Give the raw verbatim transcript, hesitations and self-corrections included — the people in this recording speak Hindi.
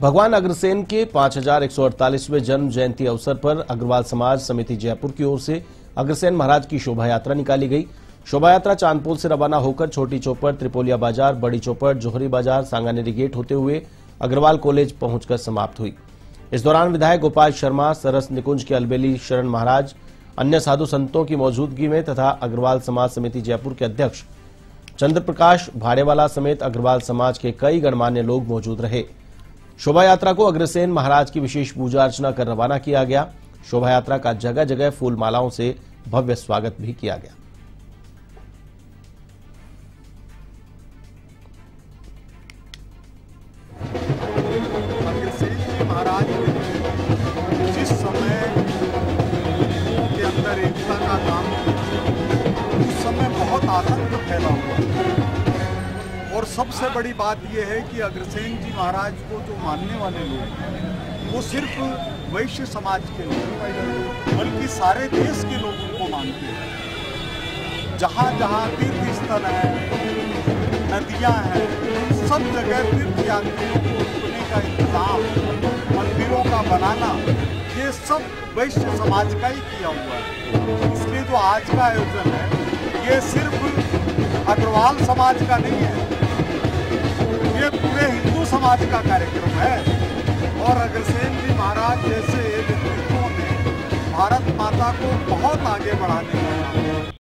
भगवान अग्रसेन के पांच हजार एक सौ अड़तालीसवें जन्म जयंती अवसर पर अग्रवाल समाज समिति जयपुर की ओर से अग्रसेन महाराज की शोभा यात्रा निकाली गई। शोभा यात्रा चांदपोल से रवाना होकर छोटी चौपड़, त्रिपोलिया बाजार, बड़ी चौपड़, जोहरी बाजार, सांगानेरी गेट होते हुए अग्रवाल कॉलेज पहुंचकर समाप्त हुई। इस दौरान विधायक गोपाल शर्मा, सरस निकुंज के अलबेली शरण महाराज, अन्य साधु संतों की मौजूदगी में तथा अग्रवाल समाज समिति जयपुर के अध्यक्ष चंद्रप्रकाश भाड़ेवाला समेत अग्रवाल समाज के कई गणमान्य लोग मौजूद रहे। शोभा यात्रा को अग्रसेन महाराज की विशेष पूजा अर्चना कर रवाना किया गया। शोभा यात्रा का जगह जगह फूल मालाओं से भव्य स्वागत भी किया गया। अग्रसेन जी महाराज जिस समय लोगों के अंदर एकता का काम किया, उस समय बहुत आतंक फैला हुआ। और सबसे बड़ी बात यह है कि अग्रसेन जी महाराज को जो मानने वाले लोग हैं वो सिर्फ वैश्य समाज के लोग बल्कि सारे देश के लोग उनको मानते हैं। जहाँ जहाँ तीर्थ स्थल है, नदियाँ हैं, सब जगह तीर्थ यात्रियों को रुकने का इंतजाम, मंदिरों का बनाना, ये सब वैश्य समाज का ही किया हुआ है। इसलिए जो आज का आयोजन है ये सिर्फ अग्रवाल समाज का नहीं है, ये पूरे हिंदू समाज का कार्यक्रम है। और अग्रसेन जी महाराज जैसे व्यक्तित्वों ने भारत माता को बहुत आगे बढ़ाने का काम किया।